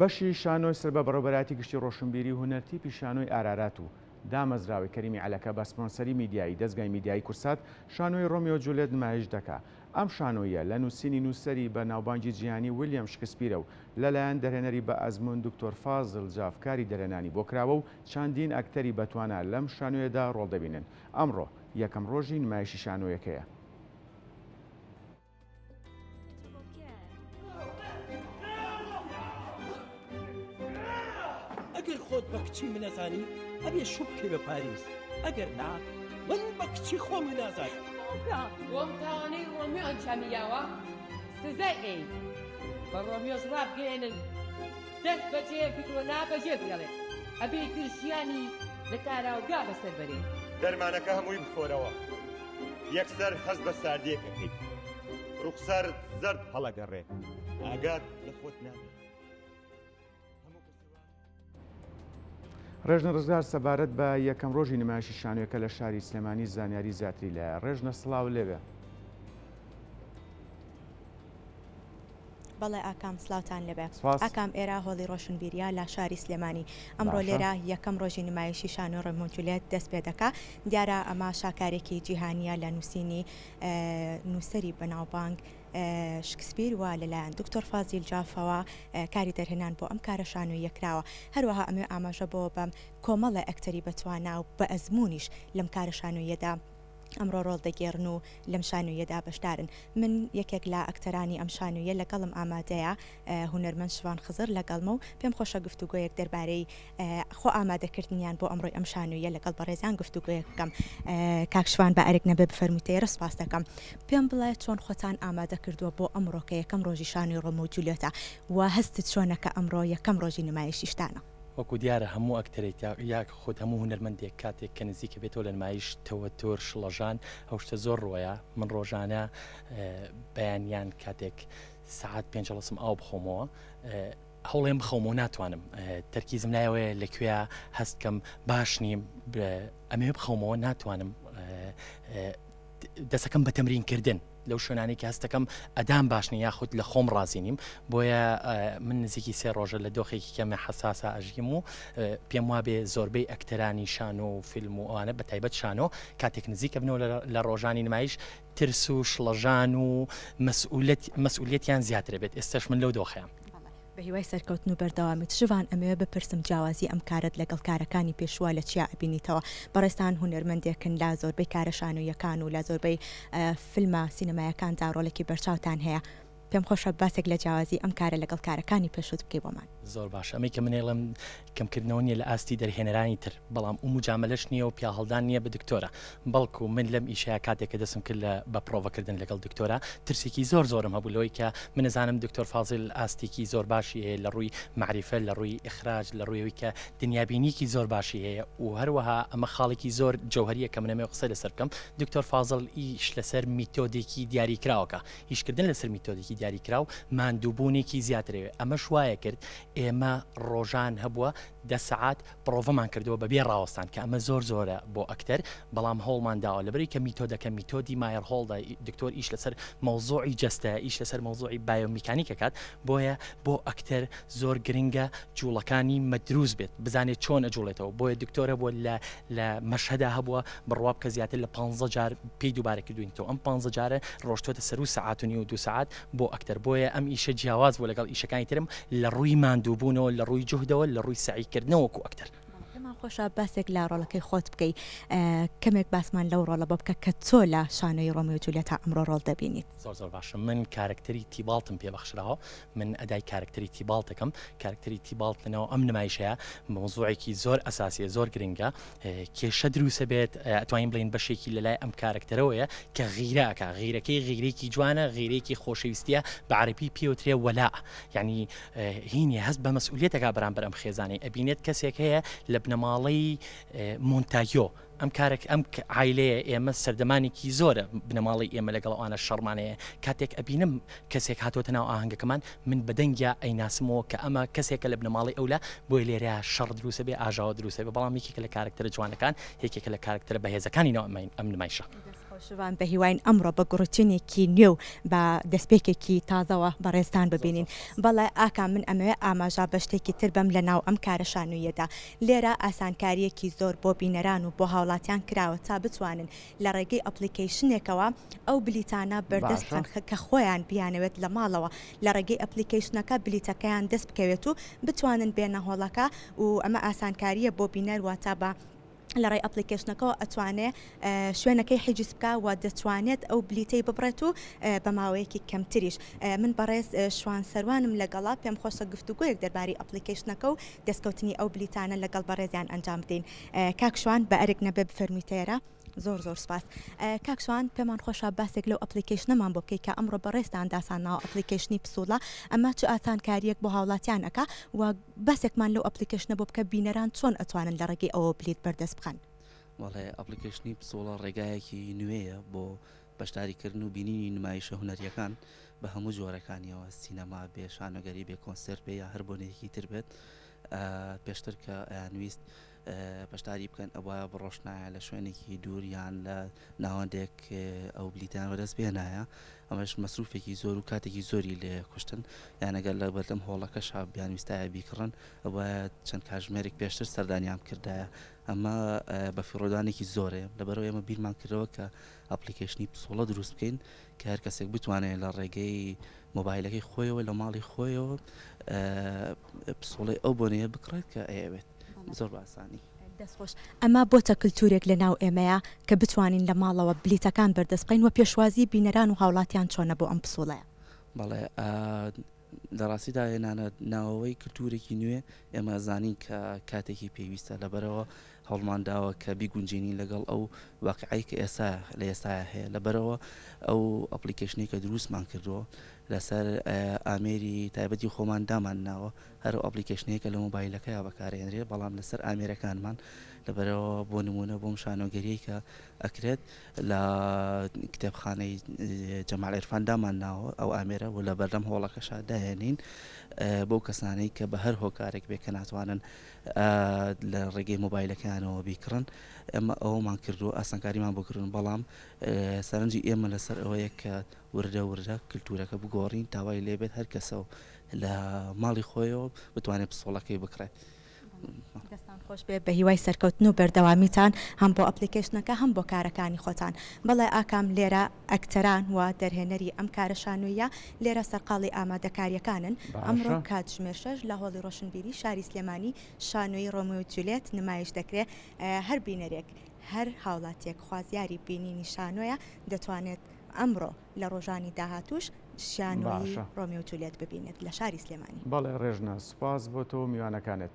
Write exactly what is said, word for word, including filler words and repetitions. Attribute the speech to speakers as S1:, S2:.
S1: بەشی شانۆی سەر بە بەڕێوەبەراتی گشتی ڕۆشنبیری و هونەرتیپی شانۆی ئارارات و دامەزراوی کەریمی عەلەکە بە سپۆنسەری میدیایی دەستگای میدیایی کورسات شانۆی ڕۆمیۆ جولیێت نمایش دەکات. ئەم شانۆیە لە نووسینی نووسەری بە ناوبانگی جیهانی ویلیام شکسپیرە و لەلایەن دەرهێنەری بە ئەزمون دکتۆر فازڵ جافکاری دەرهێنانی بۆ کراوە و چەندین ئەکتەری بەتوانە لەم شانۆیەدا ڕۆڵ دەبینن. ئەمڕۆ یەکەم ڕۆژی نمایشی شانۆیەکەیە.
S2: ئەگەر خۆت بە کچی منەزانی ئەبێ شوو بکەی بە پاریس، ئەگەر نا من بە کچی خۆم نازانم.
S3: وەم تاوانەی ڕۆمیۆ ئەنجامیاوە سزای ئەی بە ڕۆمیۆش ڕابگەێنن دەست بەجێ بکڕۆ نابەجێ بێڵێ ئەبێ ترشیانی لە کاراوگا بەسەر بەرێ
S4: دەرمانەکە هەمووی بخۆرەوە یەکسەر هەست بە ساردیەکەکەیت ڕوخسار زەرد هەڵەگەڕێ ئاگات لە خۆت نابێت.
S1: ڕێژنە ڕزگار سەبارەت بە یەکەم ڕۆژی نمایشی شانۆیەکە لە شاری سلێمانی زانیاری زیاتری لە ڕێژنە سڵاو لێبێ.
S5: بەڵێ ئاکام سلااوان لەبێ ئاکام ئێرە هۆڵی ڕۆشنبیریا لە شاری سلێمانی ئەمڕۆ لێرە یەکەم ڕۆژی نمایشی شانۆ ڕێمۆنجولێت دەست پێ دەکا دیارە ئەمە شاکارێکی جیهانیە لە نووسینی نووسری بەناوبانگ شکسپیر وە لەلایەن دکتۆر فازیل جافەوە کاری دەرهێنان بۆ ئەم کارە شانۆی یەکراوە هەروەها ئەمێ ئاماژە بۆ بەم کۆمەڵە ئەکتەری بەتوانە و بە ئەزمونیش لەم کارە شانۆیەدا ئەمڕۆ ڕۆڵ دەگێڕن و لەم شانۆیەدا بەشدارن. من یەکێک لە ئەکتەرانی ئەم شانۆیە لەگەڵم ئامادەیە هونەرمەند شوان خزر لەگەڵمە و پێم خۆشە گفتوگۆیەک دەربارەی خۆ ئامادەکردنیان بۆ ئەمڕۆی ئەم شانۆیە لەگەڵ بەڕێزان گفتوگۆیەک بکەم. کاکشوان بە ئەرێک نەبێ بفەرمووتەیە سپاس دەکەم. پێم بڵێ چۆن خۆتان ئامادە کردووە بۆ ئەمڕۆ کە یەکەم ڕۆژی شانۆی ڕۆمیۆ جولیێتە و هەستت چۆنەکە ئەمڕۆ یەکەم ڕۆژی نمایشی شتانە.
S6: وەکو دیارە هەموو ئەکتەرێک یاک خۆت هەموو هونەرمەندێک کاتێک کە نزیکە بێتەوە لە نمایش تەوەتۆر شڵەژان ئەو شتە زۆر ڕۆیە. من ڕۆژانە بەیانیان کاتێک سعات پێنج هەڵسم ئاو بخۆمەوە هەوڵێم بخەومەوە ناتوانم تەرکیزم نایەوەیە لەکوێ هەستکەم باش نیم ئەمێ بخەومەوە ناتوانم دەسەکەم بە تەمرینکردن لەو شوێنانی کە هەستەکەم ئەدام باشنی یاخود لە خۆم ڕازینیم بۆیە من نزیکی سێ ڕۆژە لە دۆخێکی کەمە حساسە ئەژیم و پێم وابێ زۆربەی ئەکتەرانی شانۆ و فیلم و ئەوانە بە تایبەت شانۆ کاتێک نزیکە بنەوە لە ڕۆژانی نمایش ترس و شڵەژان و مەسئولیەتیان زیاتر بێت. ئێستش من لەو دۆخەیەم.
S5: بە هیوای سەرکەوتن و بەردەوامی شوان ئەمەوێ بپرسم جیاوازی ئەم کارت لەگەڵ کارەکانی پێشوا لە چیا ئەبینیتەوە بەڕێستان هونەرمەندێکن لا زۆربەی کارە شانۆیەکان و لا زۆربەی فیلمە سینەمایەکاندا ڕۆڵێکی بەرچاوتان هەیە. پێم خۆشە باسێک لە جیاوازی ئەم کارە لەگەڵ کارەکانی پێشوت بکەی بۆمان.
S6: زۆر باش ئەمەی کە منێڵم کەمکردنەوە نیە لە ئاستی دەرهێنەرانی تر بەڵام ئەو مجاملەش نییە و پیا هەڵدان نییە بە دکتۆرە بەڵکو من لەم ئیشەیە کاتێککە دەسم کرد لە بە پرۆڤەکردن لەگەڵ دکتۆرە ترسێکی زۆر زۆرم هەبوو لەوەی کە من نەزانم دکتۆر فازل ئاستێکی زۆر باشی هەیە لە ڕووی معریفە لە ڕووی ئیخراج لە ڕوویەوەی کە دنیابینیکی زۆر باشی هەیە و هەروەها ئەمە خاڵێکی زۆر جەوهریە کە منەمێ قسە لەسەر بکەم. دکتۆر فازل ئیش لەسەر میتۆدێکی دیاریکراوەکە هیچکردن لەسەر میتۆدێکی دیاریکراو ماندووبوونێکی زیاترەوە ئەمە شوایە کرد ئێمە ڕۆژان هەبووە دە سەعات پرۆڤەمان کردەوە بەبێ ڕاوەستان کە ئەمە زۆر زۆرە بۆ ئەکتەر بەڵام هەوڵمان داوە لەبەری کە میتۆدەکە میتۆدی مایر هۆڵدا دکتۆر ئیش لەسەر مەوزوعی جەستە ئیش لەسەر مەوزوعی بایۆمیکانیکە کات بۆیە بۆ ئەکتەر زۆر گرنگە جوڵەکانی مەدروست بێت بزانێت چۆن ئەجوڵێتەوە بۆیە دکتۆرە بۆ لە مەشهەدا هەبووە بڕواب کە زیاتر لە پانزە جار پێی دووبارە کردوینەوە ئەم پانزە جارە ڕۆژتۆتە سەر و سەعات و نی و دو سەعات بۆ ئەکتەر بۆیە ئەم ئیشە جیاواز بۆ لەگەڵ ئیشەکانی ترم لە ڕووی ماندووبوونەوە لە ڕووی جوهدەوە لە ڕووی سعیکردنەوەکو ئەکتەر.
S5: خۆشە باسێک لە ڕۆڵەکەی خۆت بکەیت کەمێک باسمان لەو ڕۆڵە بۆ بکە کە چۆ لە شانۆی ڕۆمیۆ جولیێت تا ئەمڕۆ ڕۆڵ دەبینیت.
S6: زۆر زۆر باشە من کارکتەری تیباڵتم پێبەخشراوە من ئەدای کارکتەری تیباڵتەکەم کارکتەری تیباڵت لەنەوە ئەم نمایشەیە مۆزوعێکی زۆر ئەساسیە زۆر گرنگە کێشە دروسە بێت ئەتوانین بڵین بەشێکی لەلای ئەم کارکتەرەوەیە کە غیراکە غیرەکەی غیرێکی جوانە غیرێکی خۆشەویستیە بە عەرەبی پێوترێ وەلا یعنی هینی هەست بە مەسئولیەتێکا بەرامبەر ئەم خێزانەی ئەبینێت کەسێک هەیە لە بنەماڵەی مۆنتاگیۆ ئەم کارێک ئەم عیلەیە ئێمە سەردەمانێکی زۆرە بنەماڵی ئێمە لەگەڵ ئەوانە شەڕمانەیە کاتێک ئەبینم کەسێک هاتوۆتە ناو ئاهەنگەکەمان من بەدەنگیا ئەیناسمەوە کە ئەمە کەسێکە لە بنەماڵی ئەولا بۆی لێرەیە شەڕ دروسە بێ ئاژاوە دروسە بێ بەڵام یەکێکە لە کارکتەرە جوانەکان یەکێکە لە کارکتەرە بەهێزەکانی ناو ئەم نمایشە.
S5: خۆشەوان بە هیواین ئەمڕۆ بە گوڕچینێکی نوێ و بە دەستپێکێکی تازەوە بەڕێستان ببینین. بەڵێ ئاکام من ئەمەوێ ئاماژە بە شتێکی تر بەم لە ناو ئەم کارە شانۆیەدا. لێرە ئاسانکاریەکی زۆر بۆ بینەران و بۆ هاوڵاتیان کراوە تا بتوانن لە ڕێگەی ئەپلیکیشنێکەوە ئەو بلیتانە بەردەست بکەن کە خۆیان بیانەوێت لە ماڵەوە لە ڕێگەی ئەپلیکیشنەکە بلیتەکەیان دەست بکەوێت و بتوانن بێنە هۆڵەکە و ئەمە ئاسانکاریە بۆ بینەر واتە بە لە ڕێی ئەپلیکیشنەکەەوە ئەتوانێت شوێنەکەی حیجز بکە و دەتوانێت ئەو بلیتەی ببڕێت و بە ماوەیەکی کەمتریش. من بەڕێز شوان سەروانم لەگەڵا پێم خۆشە گفتوگویەک دەرباری ئەپلیکیشنەکە و دەستکەوتنی ئەو بلیتانە لەگەڵ بەڕێزیان ئەنجام بدەین. کاکشوان بە ئەرێک نەبێ بفەرمیتەیەرە. زۆر زۆر سپاس. کاکشوان پێمان خۆشە باسێک لەو ئەپلیکیشنەمان بۆ بکەیت کە ئەمڕۆ بەڕێستان داسانناوە ئەپلیکیشنی پسوڵە ئەمە چ ئاسانکاریەک بۆ هاوڵاتیان ئەکا و بەسێکمان لەو ئەپلیکیشنە بۆ بکە بینەران چۆن ئەتوانن لە ڕێگەی ئەوە بلیت بەردەست بخەن.
S7: وڵێ ئەپلیکیشنی پسۆڵە ڕێگایەکی نوێیە بۆ بەشداریکردن و بینینی نمایشە هونەریەکان بە هەموو جۆرەکانیەوە سینەما بێ شانۆگەری بێ کۆنسرت بێ یا هەر بۆنێکی تر بێت پێشتر کە نویست بەشداری بکەن ئەوە بڕۆشنایە لە شوێنێکی دووریان لە ناوەندێک ئەو بلیتیان وەدەست بێنایە ئەمەش مەسروفێکی زۆر و کاتێکی زۆری لێ کوشتن یانەگەر لە بەردەم هۆڵەکە شاب بیان ویستایە بیکڕن ئەوە چەند کاژمێرێک پێشتر سەردانیان کردایە ئەمە بە فیڕۆدانێکی زۆرێ لەبەرەوە ئێمە بیرمان کردەوە کە ئەپلیکیشنی پسۆڵە دروست بکەین کە هەر کەسێک بتوانێت لە ڕێگەی مۆبایلەکەی خۆیەوە لە ماڵی خۆیەوە پسۆڵی ئەو بۆنەیە بکڕێت کە ئەیەوێت زۆر باسانی.
S5: دەستخۆش ئەمە بۆتە کللتورێک لە ناو ئێمەیە کە بتوانین لە ماڵەوە بلیتەکان بەردەست بکەین و پێشوازی بینەران و هاوڵاتیان چۆنە بۆ ئەم پسۆڵەیە.
S7: بەڵێ لە ڕاستیدا هێنانە ناوەوەی کللتورێکی نوێ ئێمە زانین کە کاتێکی پێویستە لەبەرەوە هەڵمانداوە کە بیگونجێنی لەگەڵ ئەو واقعی کە ئێستا لە ئێستاە هەیە لەبەرەوە ئەو ئەپلیکیشنی کە دروستمان کردووە لەسەر ئامێری تایبەتی خۆمان دامان ناوە هەر ئەپلیکیشنەیەکە لە مۆبایلەکەی بەکارێنرێ بەڵام لەسەر ئامێرەکانمان لەبەرەوە بۆ نمونە بۆم شانۆگەری کە ئەکرێت لە کتێبخانەی جەمال عێرفان دامان ناوە ئەو ئامێرە و لە بەردەم هۆڵەکەشا داهێنین بۆ کەسانەی کە بە هەر هۆکارێک بێ کە ناتوانن لە ڕێگەی مۆبایلەکانەوە بیکڕن ئەمە ئەومان کردو ئاسانکاریمان بۆکردن بەڵام سەرنجی ئێمە لەسەر ئەوەیە کە وردە وردە کللتورەکە بگۆڕین تاوای لێبێت هەر کەسە و لە ماڵی خۆیەوە بتوانێت پسۆڵەکەی بکڕێت.
S5: دەستان خۆش بێ بە هیوای سەرکەوتن و بەردەوامیتان هەم بۆ ئەپلیکیشنەکە هەم بۆ کارەکانی خۆتان. بەڵێ ئاکام لێرە ئەکتەران و دەرهێنەری ئەم کارە شانۆیە لێرە سەرقاڵی ئامادەکاریەکانن. ئەمڕۆ کات ژمێر شەش لە هۆڵی ڕۆشنبیری شاری سلێمانی شانۆی ڕۆمیۆ و جولیێت نمایش دەکرێت. هەر بینەرێک هەر هاوڵاتێک خوازیاری بینینی شانۆیە دەتوانێت ئەمڕۆ لە ڕۆژانی داهاتوش شانۆی ڕۆمیۆ و جولیێت ببینێت لە شاری سلێمانی.
S1: بەڵێ ڕێژنە سوپاس بۆ تۆ میوانەکانت.